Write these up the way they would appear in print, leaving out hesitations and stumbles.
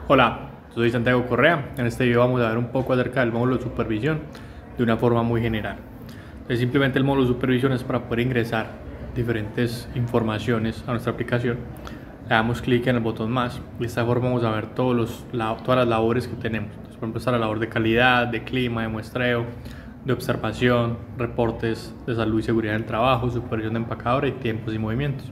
Hola, soy Santiago Correa. En este video vamos a ver un poco acerca del módulo de supervisión de una forma muy general. Entonces, simplemente el módulo de supervisión es para poder ingresar diferentes informaciones a nuestra aplicación. Le damos clic en el botón más y de esta forma vamos a ver todas las labores que tenemos. Entonces, por ejemplo, está la labor de calidad, de clima, de muestreo, de observación, reportes de salud y seguridad en el trabajo, supervisión de empacadora y tiempos y movimientos.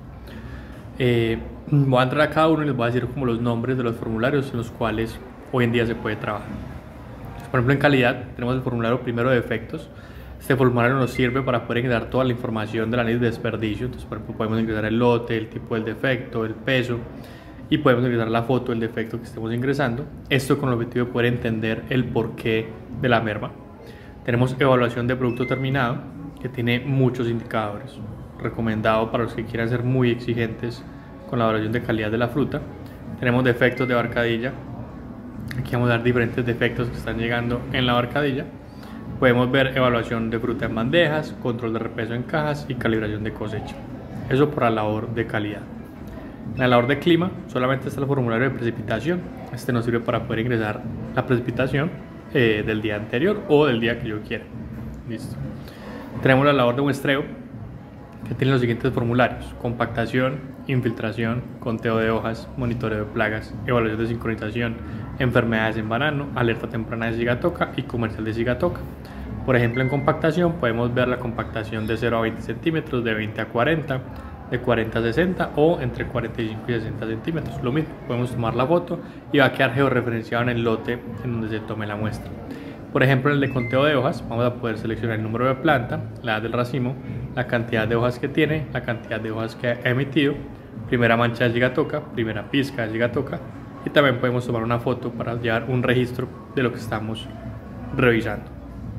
Voy a entrar a cada uno y les voy a decir como los nombres de los formularios en los cuales hoy en día se puede trabajar. Entonces, por ejemplo, en calidad tenemos el formulario primero de defectos. Este formulario nos sirve para poder ingresar toda la información del análisis de desperdicio. Entonces, por ejemplo, podemos ingresar el lote, el tipo del defecto, el peso y podemos ingresar la foto del defecto que estemos ingresando. Esto con el objetivo de poder entender el porqué de la merma. Tenemos evaluación de producto terminado, que tiene muchos indicadores, recomendado para los que quieran ser muy exigentes con la evaluación de calidad de la fruta. Tenemos defectos de barcadilla. Aquí vamos a dar diferentes defectos que están llegando en la barcadilla. Podemos ver evaluación de fruta en bandejas, control de repeso en cajas y calibración de cosecha. Eso por la labor de calidad. En la labor de clima solamente está el formulario de precipitación. Este nos sirve para poder ingresar la precipitación del día anterior o del día que yo quiera. Listo. Tenemos la labor de muestreo, que tiene los siguientes formularios: compactación, infiltración, conteo de hojas, monitoreo de plagas, evaluación de sincronización, enfermedades en banano, alerta temprana de sigatoca y comercial de sigatoca. Por ejemplo, en compactación podemos ver la compactación de 0 a 20 centímetros, de 20 a 40, de 40 a 60 o entre 45 y 60 centímetros. Lo mismo, podemos tomar la foto y va a quedar georreferenciado en el lote en donde se tome la muestra. Por ejemplo, en el de conteo de hojas vamos a poder seleccionar el número de planta, la edad del racimo, la cantidad de hojas que tiene, la cantidad de hojas que ha emitido, primera mancha de sigatoca, primera pizca de sigatoca, y también podemos tomar una foto para llevar un registro de lo que estamos revisando.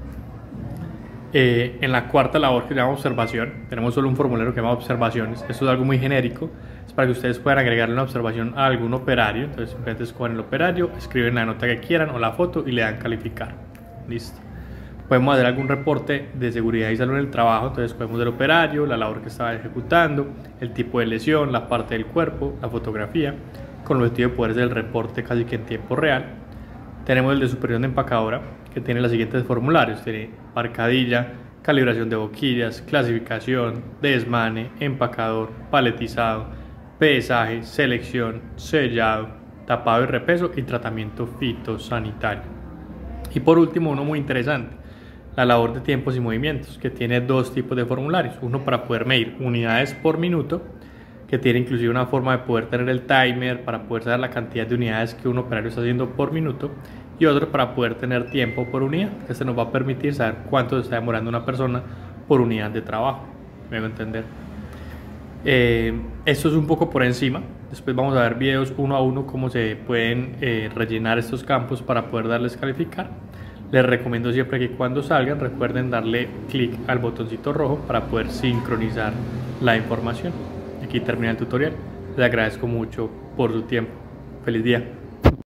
En la cuarta labor, que se llama observación, tenemos solo un formulario que se llama observaciones. Esto es algo muy genérico, es para que ustedes puedan agregarle una observación a algún operario. Entonces simplemente escogen el operario, escriben la nota que quieran o la foto y le dan calificar. Listo. Podemos hacer algún reporte de seguridad y salud en el trabajo. Entonces podemos del operario, la labor que estaba ejecutando, el tipo de lesión, la parte del cuerpo, la fotografía, con el objetivo de poder hacer el reporte casi que en tiempo real. Tenemos el de supervisión de empacadora, que tiene los siguientes formularios: tiene barcadilla, calibración de boquillas, clasificación, desmane, empacador, paletizado, pesaje, selección, sellado, tapado y repeso y tratamiento fitosanitario. Y por último, uno muy interesante, la labor de tiempos y movimientos, que tiene dos tipos de formularios: uno para poder medir unidades por minuto, que tiene inclusive una forma de poder tener el timer para poder saber la cantidad de unidades que un operario está haciendo por minuto, y otro para poder tener tiempo por unidad, que se nos va a permitir saber cuánto se está demorando una persona por unidad de trabajo. ¿Me hago entender? Esto es un poco por encima. Después vamos a ver videos uno a uno cómo se pueden rellenar estos campos para poder darles calificar. Les recomiendo siempre que cuando salgan recuerden darle clic al botoncito rojo para poder sincronizar la información. Aquí termina el tutorial. Les agradezco mucho por su tiempo. Feliz día.